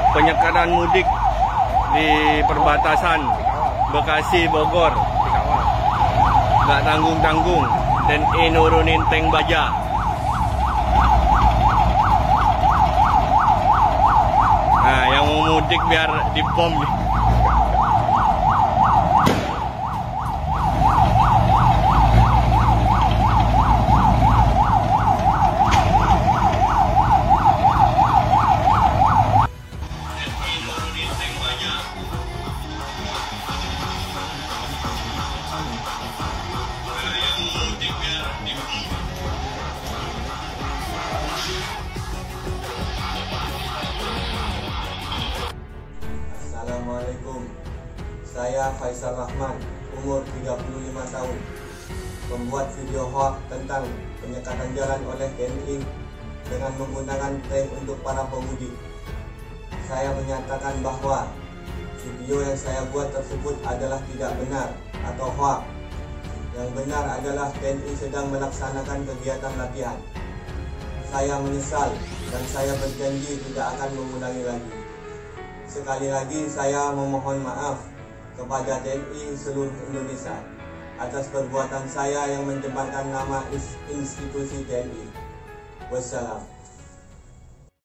penyekatan mudik di perbatasan Bekasi Bogor. Nggak tanggung-tanggung, TNI nurunin tank baja. Nah, yang mau mudik biar dipom nih. Assalamualaikum. Saya Faisal Rahman, umur 35 tahun. Membuat video hoax tentang penyekatan jalan oleh TNI dengan menggunakan tank untuk para pemudik. Saya menyatakan bahwa video yang saya buat tersebut adalah tidak benar atau hoax. Yang benar adalah TNI sedang melaksanakan kegiatan latihan. Saya menyesal dan saya berjanji tidak akan mengulangi lagi. Sekali lagi saya memohon maaf kepada TNI seluruh Indonesia atas perbuatan saya yang mencemarkan nama institusi TNI. Wassalam.